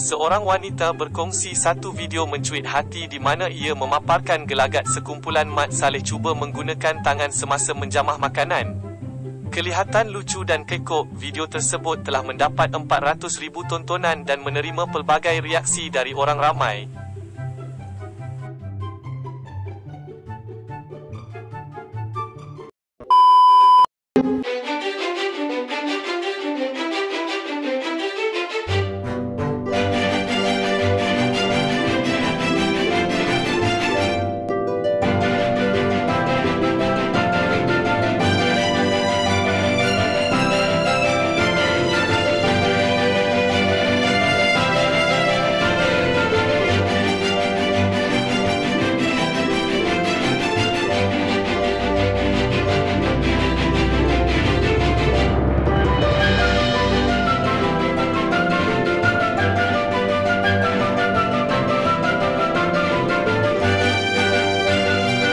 Seorang wanita berkongsi satu video mencuit hati di mana ia memaparkan gelagat sekumpulan Mat Saleh cuba menggunakan tangan semasa menjamah makanan. Kelihatan lucu dan kekok, video tersebut telah mendapat 400,000 tontonan dan menerima pelbagai reaksi dari orang ramai.